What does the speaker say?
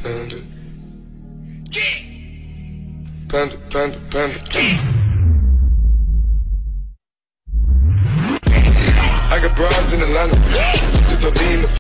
Panda. Panda, panda, panda. I got broads in Atlanta. To the lean,